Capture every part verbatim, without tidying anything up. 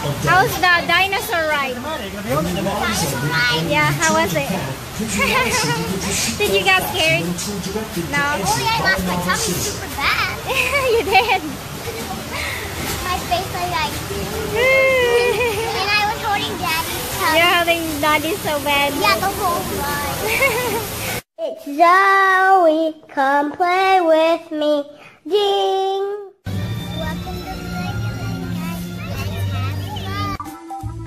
How's the dinosaur ride? Yeah, how was it? Did you get scared? No? Oh yeah, I lost my tummy super bad. You did? My face was like... And I was holding Daddy's tummy. You're holding Daddy so bad. Yeah, the whole ride. It's Zoe, come play with me. Ding! Welcome to Playland, guys. Let's have fun.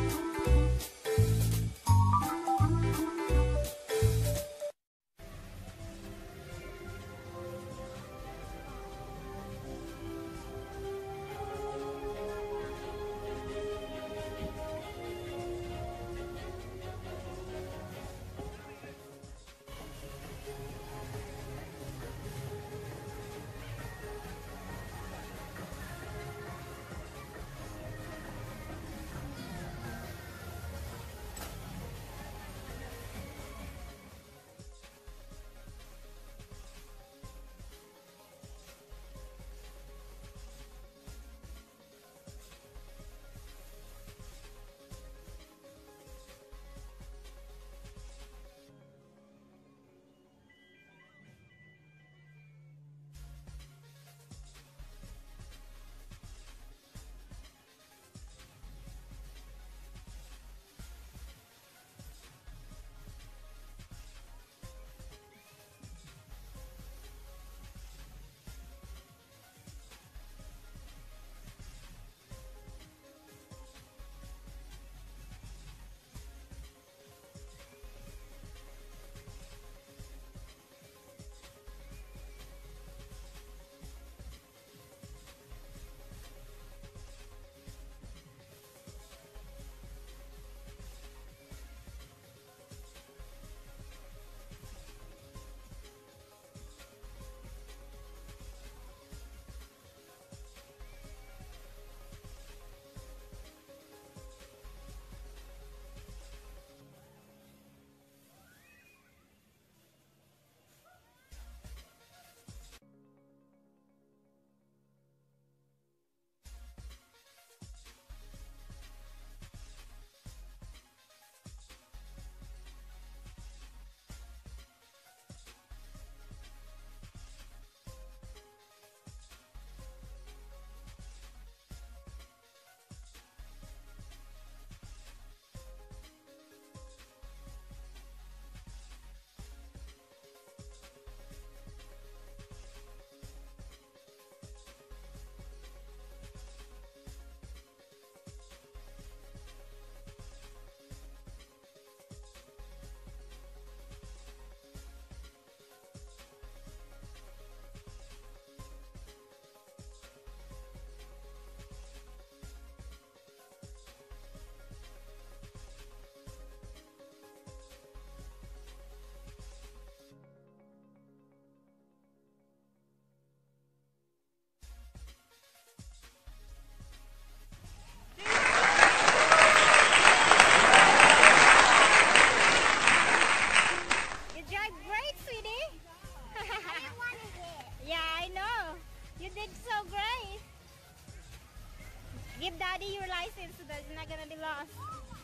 Give Daddy your license so that it's not gonna be lost.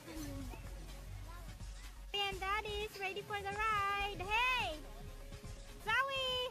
And Daddy is ready for the ride. Hey! Zoe!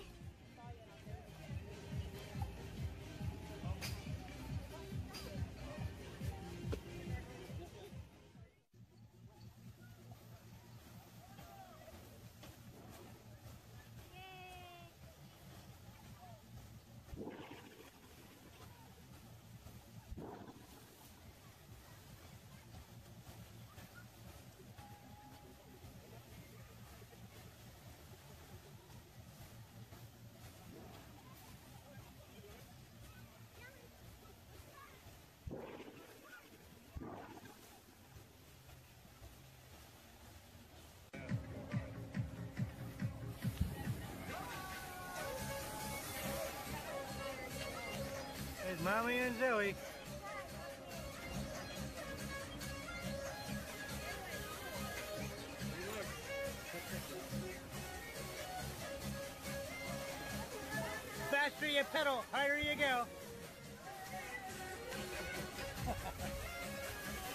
There's Mommy and Zoe. Faster you pedal, higher you go.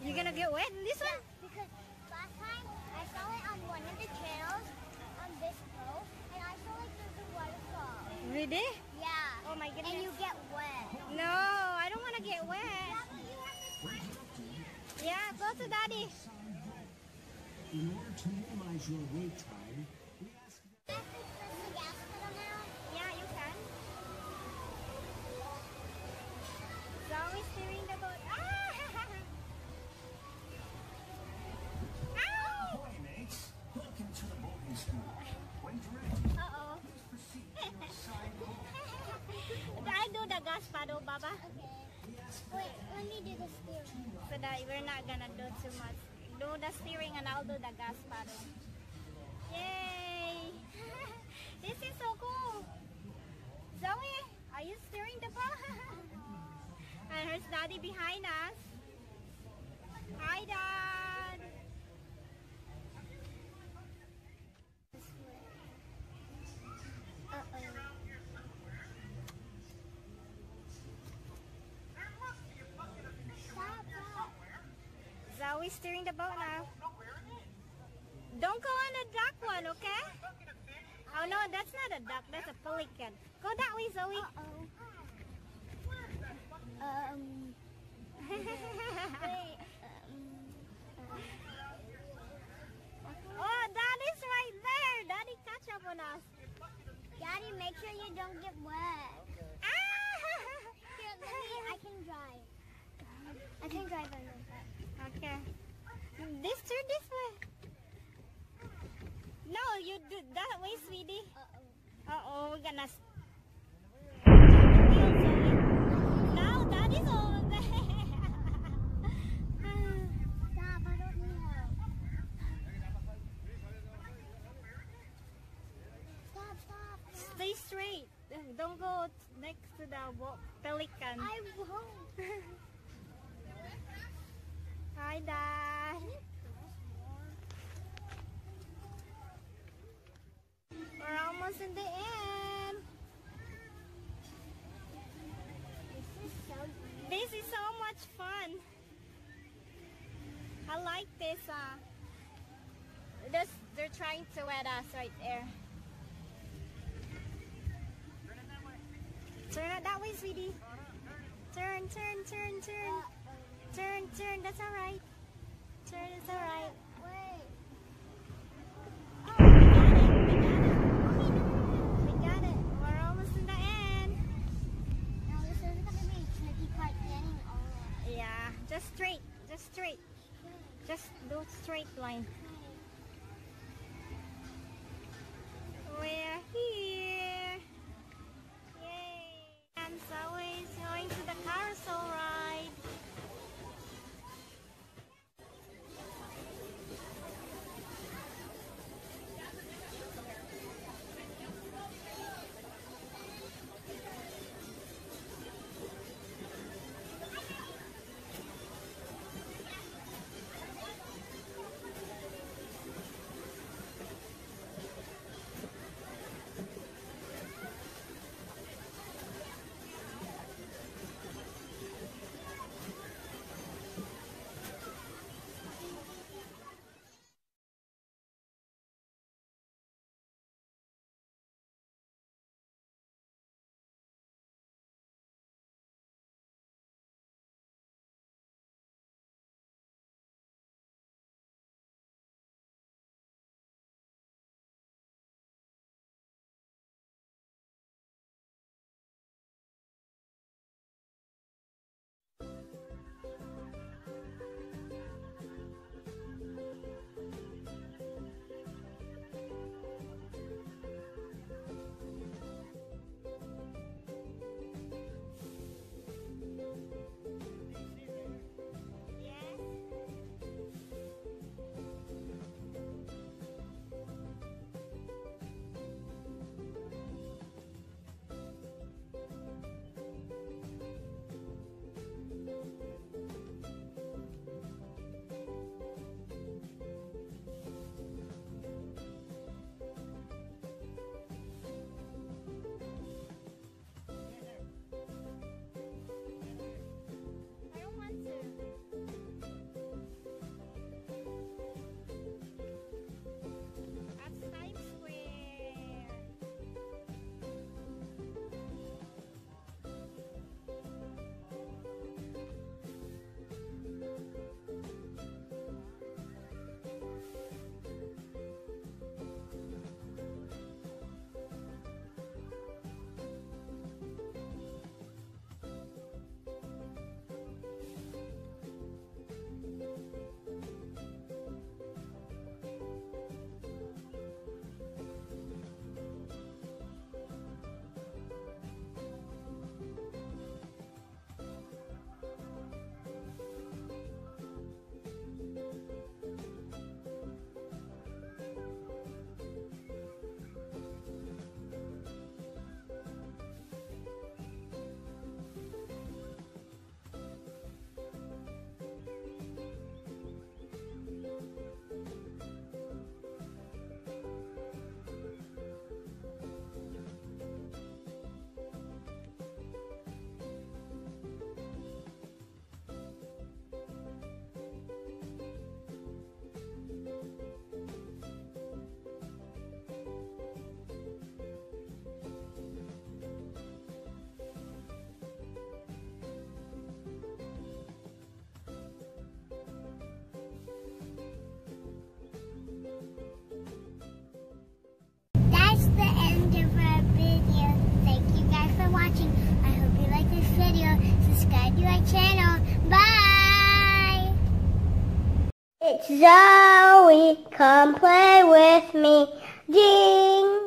You're gonna get wet in this one? Because last time I saw it on one of the channels on this boat, and I saw like there's a waterfall. Really? Yeah. Oh my goodness. And you get wet. No, I don't want to get wet. Yeah, but you have to climb. Yeah, go to daddy. In order to minimize your wait time, we ask Can I press the gas pedal now? Yeah, you can. Zoe steering the boat. Ah! Ow! Ahoy, mates! Welcome to the boating school. When ready, Uh-oh. please proceed to your side boat. I do the gas paddle, Baba. Wait, let me do the steering. So that we're not gonna do too much. Do the steering and I'll do the gas paddle. Yay! This is so cool. Zoe, are you steering the boat? And here's Daddy behind us. Hi, Dad. Uh-oh. Stop, stop. Zoe steering the boat now. Don't go on the duck one, okay? Oh no, that's not a duck, that's a pelican. Go that way, Zoe. Uh-oh. Um, wait, um, Oh, Daddy's right there. Daddy catch up on us. Daddy, make sure you don't get wet. Ah! Here, let me, I can drive. I can drive on this side. Okay. This turn this way. No, you do that way, sweetie. Uh-oh. Uh-oh, we're gonna... s- Now, Daddy's over there. Stop, I don't need help. Stop, stop, stop. Stay straight. Don't go next to the wa- pelican. I won't. Hi, Dad. We're almost in the end. This is so good. This is so much fun. I like this. Uh, this, they're trying to wet us right there. Turn it that way, sweetie. Turn, turn, turn, turn. Turn, turn. That's all right. Turn, it's all right. Wait. Oh, we got it. We got it. We got it. We're almost in the end. Now this is going to be a tricky part getting all of it. Yeah, just straight. Just straight. Just do straight line. We're here. Yay. And Zoe's going to the carousel ride. It's Zoe, come play with me. Ding!